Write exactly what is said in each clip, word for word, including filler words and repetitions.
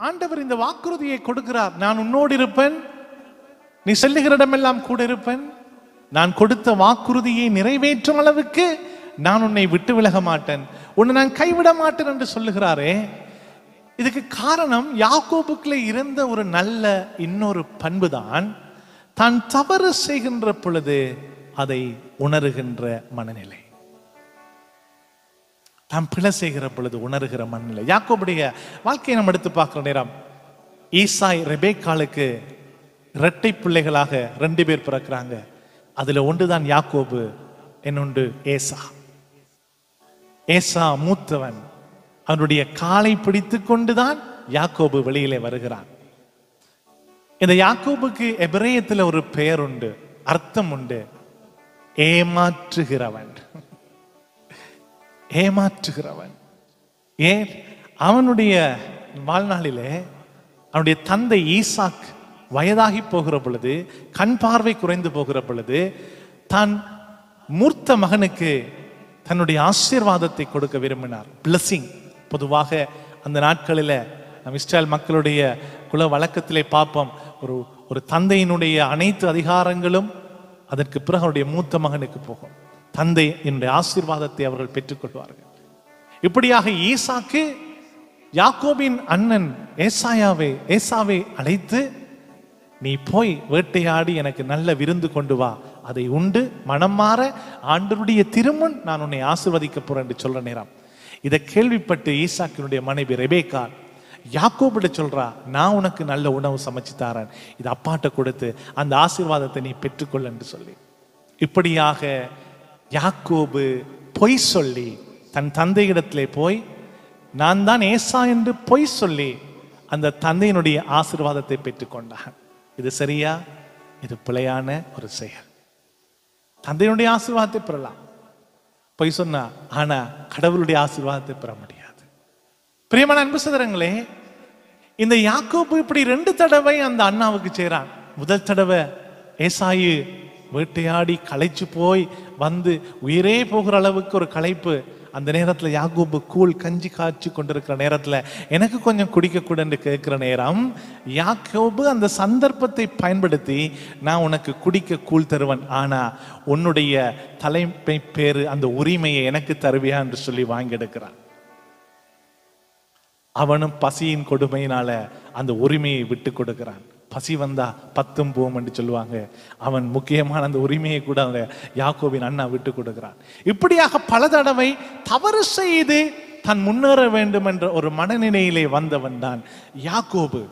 ஆண்டவர் இந்த வாக்குறுதியை கொடுக்கிறார். நான் உன்னோடு இருப்பேன், நீ செல்லுகிற இடமெல்லாம் கூட இருப்பேன், நான் கொடுத்த வாக்குறுதியை நிறைவேற்றும் அளவுக்கு நான் உன்னை விட்டு விலக மாட்டேன், உன்னை நான் கைவிட மாட்டேன் என்று சொல்லுகிறாரே. இதுக்கு காரணம் யாக்கோபுக்குள்ளே இருந்த ஒரு நல்ல இன்னொரு பண்பு தான், தான் தவறு செய்கின்ற பொழுது அதை உணர்கின்ற மனநிலை, தான் பிழை செய்கிற பொழுது உணர்கிற மனநிலை. யாக்கோபுடைய வாழ்க்கையை நம்ம எடுத்து பார்க்கிற நேரம், ஈசாய் ரெபேக்காளுக்கு இரட்டை பிள்ளைகளாக ரெண்டு பேர் பிறக்கிறாங்க. அதுல ஒன்றுதான் யாக்கோபு, இன்னொன்று ஏசா. ஏசா மூத்தவன். அவனுடைய காலை பிடித்து கொண்டுதான் யாக்கோபு வெளியிலே வருகிறான். இந்த யாக்கோபுக்கு எபிரேயத்தில் ஒரு பெயர் உண்டு, அர்த்தம் உண்டு, ஏமாற்றுகிறவன். ஏமாற்றுகிறவன். ஏன்? அவனுடைய வாழ்நாளிலே அவனுடைய தந்தை ஈசாக் வயதாகி போகிற பொழுது, கண் பார்வை குறைந்து போகிற பொழுது, தான் மூர்த்த மகனுக்கு தன்னுடைய ஆசீர்வாதத்தை கொடுக்க விரும்பினார். பிளஸிங். பொதுவாக அந்த நாட்களில் நம் இஸ்ரேல் மக்களுடைய குல வழக்கத்திலே பார்ப்போம், ஒரு ஒரு தந்தையினுடைய அனைத்து அதிகாரங்களும் அதற்கு பிறகு அவருடைய மூத்த மகனுக்கு போகும். தந்தை என்னுடைய ஆசீர்வாதத்தை அவர்கள் பெற்றுக்கொள்வார்கள். இப்படியாக ஈசாக்கு யாக்கோபின் அண்ணன் ஏசாயாவை ஏசாவை அழைத்து, நீ போய் வேட்டையாடி எனக்கு நல்ல விருந்து கொண்டு வா, அதை உண்டு மனம் மாற ஆண்டவருடைய திருமுன் நான் உன்னை ஆசீர்வதிக்க போறேன் என்று சொல்ற நேரம், இதை கேள்விப்பட்டு ஈசாக்கினுடைய மனைவி ரெபேக்கா யாக்கோபிட சொல்றா, நான் உனக்கு நல்ல உணவு சமைச்சு தாரேன், இது அப்பாட்ட கொடுத்து அந்த ஆசீர்வாதத்தை நீ பெற்றுக்கொள் என்று சொல்லி. இப்படியாக யாக்கோபு பொய் சொல்லி தன் தந்தையிடத்திலே போய், நான் தான் ஏசா என்று பொய் சொல்லி அந்த தந்தையினுடைய ஆசீர்வாதத்தை பெற்றுக்கொண்டான். இது சரியா? இது பிழையான ஒரு செயல். தந்தையினுடைய ஆசீர்வாதத்தை பெறலாம், பொய் சொன்னா, ஆனா கடவுளுடைய ஆசீர்வாதத்தை பெற முடியாது. பிரியமான அன்பு சகோதரங்களே, இந்த யாக்கோபு இப்படி ரெண்டு தடவை அந்த அண்ணாவுக்கு செய்றான். முதல் தடவை ஏசாயு வேட்டையாடி களைச்சு போய் வந்து உயிரே போகிற அளவுக்கு ஒரு களைப்பு. அந்த நேரத்தில் யாக்கோபு கூழ் கஞ்சி காய்ச்சி கொண்டிருக்கிற நேரத்தில் எனக்கு கொஞ்சம் குடிக்க கூட என்று கேட்கிற நேரம், யாக்கோபு அந்த சந்தர்ப்பத்தை பயன்படுத்தி, நான் உனக்கு குடிக்க கூழ் தருவன், ஆனா உன்னுடைய தலைமை பேரு அந்த உரிமையை எனக்கு தருவியா என்று சொல்லி வாங்கி எடுக்கிறான். அவனும் பசியின் கொடுமையினால அந்த உரிமையை விட்டு கொடுக்கிறான். பசி வந்தா பத்தும் போம் என்று சொல்லுவாங்க. அவன் முக்கியமான அந்த உரிமையை கூட அந்த யாக்கோபின் அண்ணா விட்டு கொடுக்கிறான். இப்படியாக பல தடவை தவறு செய்து தன் முன்னேற வேண்டும் என்ற ஒரு மனநிலையிலே வந்தவன் தான் யாக்கோபு.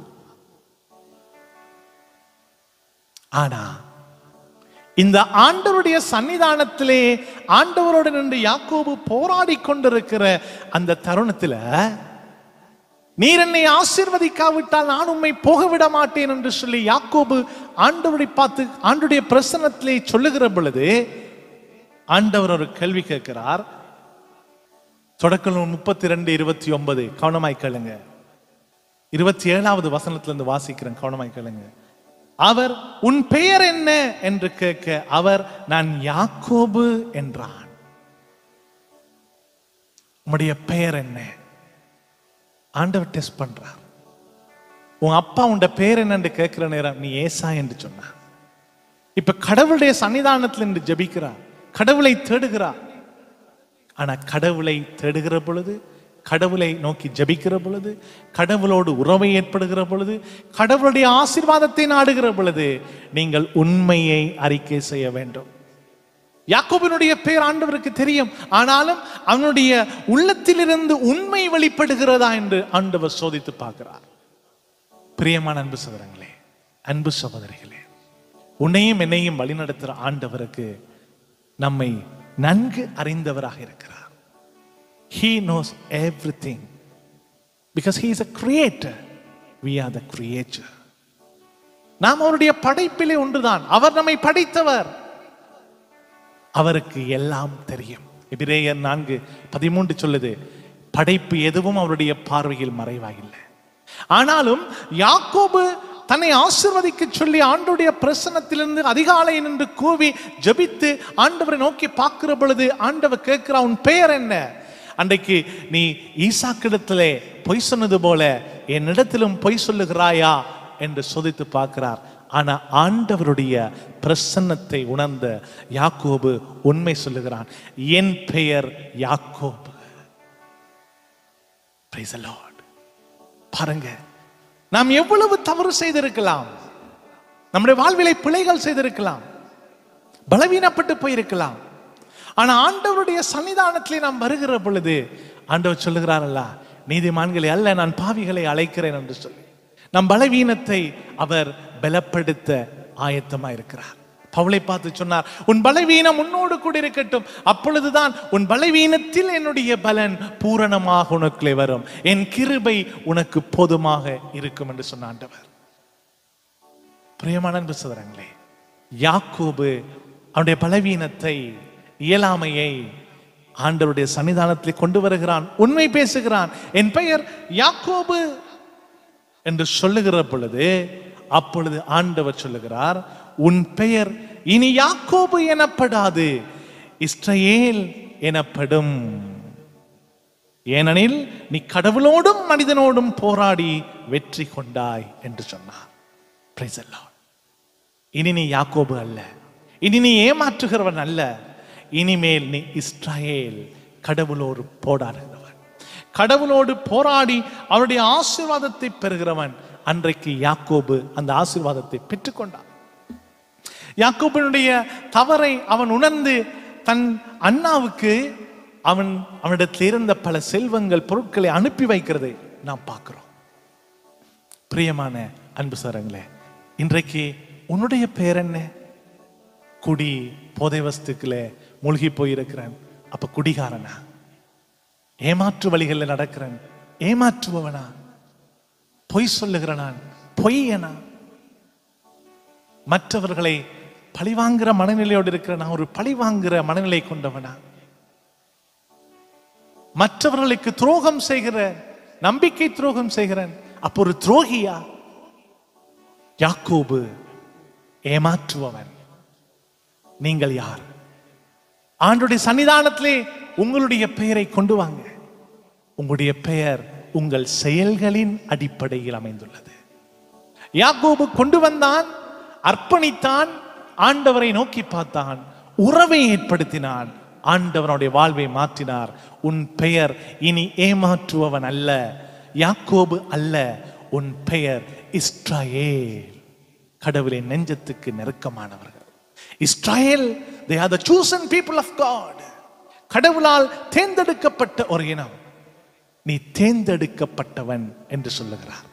ஆனா இந்த ஆண்டவருடைய சன்னிதானத்திலே ஆண்டவரோடு நின்று யாக்கோபு போராடி கொண்டிருக்கிற அந்த தருணத்துல, நீர் என்னை ஆசீர்வதிக்காவிட்டால் நான் உம்மை போக விட மாட்டேன் என்று சொல்லி யாக்கோபு ஆண்டவரை பார்த்து ஆண்டவருடைய பிரசன்னத்திலே சொல்லுகிற பொழுது, ஆண்டவர் ஒரு கேள்வி கேட்கிறார். தொடக்க நூல் முப்பத்தி ரெண்டு இருபத்தி ஒன்பது கவனமாய் கேளுங்க. இருபத்தி ஏழாவது வசனத்திலிருந்து வாசிக்கிறேன், கவனமாய் கேளுங்க. அவர் உன் பெயர் என்ன என்று கேட்க, அவர் நான் யாக்கோபு என்றான். உம்முடைய பெயர் என்ன? ஆண்டவர் டெஸ்ட் பண்றார். உன் அப்பா உண்ட பேர் என்னன்னு கேட்கிற நேரம் நீ ஏசா என்று சொன்ன. இப்ப கடவுளுடைய சன்னிதானத்தில் என்று ஜபிக்கிறார், கடவுளை தேடுகிறார். ஆனா கடவுளை தேடுகிற பொழுது, கடவுளை நோக்கி ஜபிக்கிற பொழுது, கடவுளோடு உறவை ஏற்படுகிற பொழுது, கடவுளுடைய ஆசீர்வாதத்தை நாடுகிற பொழுது நீங்கள் உண்மையை அறிக்கை செய்ய வேண்டும். யாக்கோபினுடைய பேர் ஆண்டவருக்கு தெரியும், ஆனாலும் அவனுடைய உள்ளத்திலிருந்து உண்மை வெளிப்படுகிறதா என்று ஆண்டவர் சோதித்து பார்க்கிறார். பிரியமான அன்பு சகோதரங்களே, அன்பு சகோதரிகளே, உன்னையும் என்னையும் வழிநடத்துகிற ஆண்டவருக்கு நம்மை நன்கு அறிந்தவராக இருக்கிறார். He knows everything because he is a creator. We are the creator. நாம் அவருடைய படைப்பிலே ஒன்றுதான். அவர் நம்மை படைத்தவர், அவருக்கு எல்லாம் தெரியும். எபிரேயர் நான்கு பதிமூன்று சொல்லுது, படைப்பு எதுவும் அவருடைய பார்வையில் மறைவாயில்லை. ஆனாலும் யாக்கோபு தன்னை ஆசீர்வதிக்க சொல்லி ஆண்டவருடைய பிரசன்னத்திலிருந்து அதிகாலை நின்று கூவி ஜபித்து ஆண்டவரை நோக்கி பார்க்கிற பொழுது ஆண்டவர் கேட்கிறார், உன் பெயர் என்ன? அன்றைக்கு நீ ஈசாக்கிடத்திலே பொய் சொன்னது போல என்னிடத்திலும் பொய் சொல்லுகிறாயா என்று சோதித்து பார்க்கிறார். ஆனா ஆண்டவருடைய பிரசன்னத்தை உணர்ந்த யாக்கோபு உண்மை சொல்லுகிறான். என் பெயர் யாக்கோபு. Praise the Lord. பாருங்க, நாம் எவ்வளவு தவறு செய்திருக்கலாம், நம்முடைய வாழ்விலை பிழைகள் செய்திருக்கலாம், பலவீனப்பட்டு போயிருக்கலாம். ஆனா ஆண்டவருடைய சன்னிதானத்திலே நாம் வருகிற பொழுது ஆண்டவர் சொல்லுகிறாரல்ல, நீதிமான்களை அல்ல நான் பாவிகளை அழைக்கிறேன் என்று சொல்லி நம் பலவீனத்தை அவர் பலப்படுத்த ஆயத்தமா இருக்கிறார். பவுலை பார்த்து சொன்னார், உன் பலவீனம் உன்னோடு கூட இருக்கட்டும், அப்பொழுதுதான் உன் பலவீனத்தில் என்னுடைய பலன் பூரணமாக உனக்குள்ளே வரும், என் கிருபை உனக்கு போதுமாக இருக்கும் என்று சொன்ன ஆண்டவர். பிரியமான அன்பு சகோதரங்களே, யாக்கோபு அவனுடைய பலவீனத்தை, இயலாமையை ஆண்டவருடைய சன்னிதானத்தில் கொண்டு வருகிறான், உண்மை பேசுகிறான். என் பெயர் யாக்கோபு என்று சொல்லுகிற பொழுது அப்பொழுது ஆண்டவர் சொல்லுகிறார், உன் பெயர் இனி யாக்கோபு எனப்படாது, இஸ்ரவேல் எனப்படும். ஏனெனில் நீ கடவுளோடும் மனிதனோடும் போராடி வெற்றி கொண்டாய் என்று சொன்னார். Praise the Lord. இனி நீ யாக்கோபு அல்ல, இனி நீ ஏமாற்றுகிறவன் அல்ல, இனிமேல் நீ இஸ்ரவேல், கடவுளோடு போராடுகிறவன், கடவுளோடு போராடி அவருடைய ஆசீர்வாதத்தை பெறுகிறவன். அன்றைக்கு யாக்கோபு அந்த ஆசீர்வாதத்தை பெற்றுக்கொண்டான். யாக்கோபினுடைய தவறை அவன் உணர்ந்து தன் அண்ணாவுக்கு அவன் அவனிடத்தில் இருந்த பல செல்வங்கள், பொருட்களை அனுப்பி வைக்கிறதை நாம் பார்க்கிறோம். பிரியமான அன்பு சகோதரங்களே, இன்றைக்கு உன்னுடைய பெயர் என்ன? குடி, போதை வஸ்துக்களே மூழ்கி போயிருக்கிறேன், அப்ப குடிகாரனா? ஏமாற்று வழிகளில் நடக்கிறேன், ஏமாற்றுபவனா? பொய் சொல்லுகிறனான், பொய்யனா? மற்றவர்களை பழிவாங்குற மனநிலையோடு இருக்கிற நான் ஒரு பழிவாங்குற மனநிலை கொண்டவனா? மற்றவர்களுக்கு துரோகம் செய்கிற, நம்பிக்கை துரோகம் செய்கிறேன், அப்போ ஒரு துரோகியா? யாக்கோபு ஏமாற்றுபவன். நீங்கள் யார்? ஆண்டவருடைய சன்னிதானத்திலே உங்களுடைய பெயரை கொண்டு வாங்க. உங்களுடைய பெயர் உங்கள் செயல்களின் அடிப்படையில் அமைந்துள்ளது. யாக்கோபு கொண்டு வந்தான், அர்ப்பணித்தான், ஆண்டவரை நோக்கி பார்த்தான், உறவை ஏற்படுத்தினான், ஆண்டவனுடைய வாழ்வை மாற்றினார். உன் பெயர் இனி ஏமாற்றுபவன் அல்ல, யாக்கோபு அல்ல, உன் பெயர் இஸ்ரவேல், கடவுளின் நெஞ்சத்துக்கு நெருக்கமானவர்கள். இஸ்ரவேல், they are the chosen people of God. கடவுளால் தேர்ந்தெடுக்கப்பட்ட ஒரு இனம். நீ தேர்ந்தெடுக்கப்பட்டவன் என்று சொல்லுகிறார்.